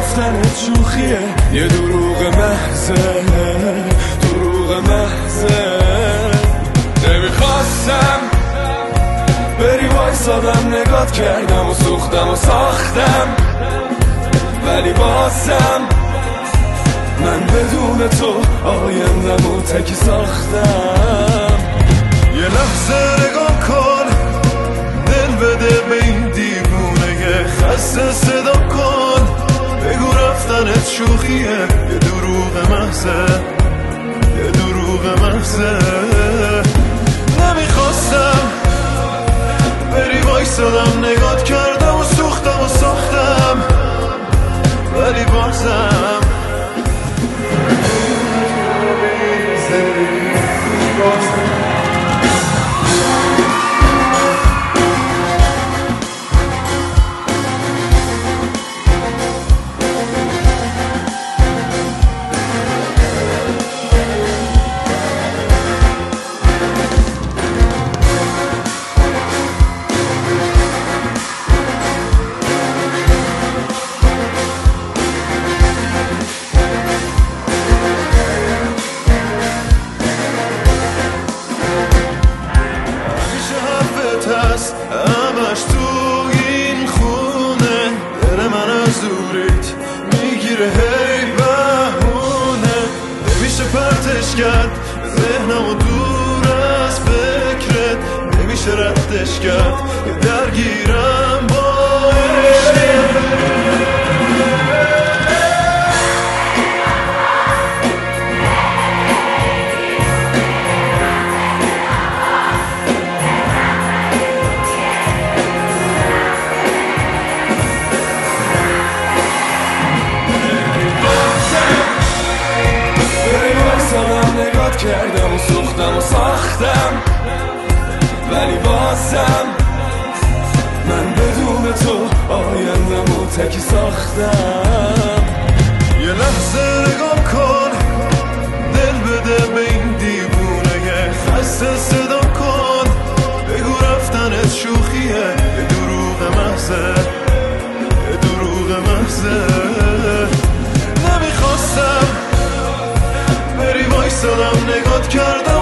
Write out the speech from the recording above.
رفتنت شوخیه، یه دروغ محضه، دروغ محضه. نمیخواستم بری وایسادم، نگات کردم و سوختم و ساختم، ولی بازم من بدون تو آیندم و تکی ساختم. یه لحظه نگاه کن، دل بده به این دیوونه خسته صدا کن، بگو رفتنت شوخیه، یه دروغ محضه، یه دروغ محضه. نمیخواستم بری وایسادم، نگات کردم و سوختم و ساختم، ولی بازم همش تو این خونه، دل من از دوریت میگیره هی بهونه، نمیشه پرتش کرد ذهنم و دور از فکرت، نمیشه ردش کرد که درگیرم با کردم و سوختم و ساختم، ولی بازم من بدون تو آیندم و تکی ساختم. یه لحظه نگاه کن، دل بده به این دیوونه خسته صدا کن، بگو رفتنت شوخیه، یه دروغ محضه، یه دروغ محضه. نمیخواستم بری وایسادم، نگات کردم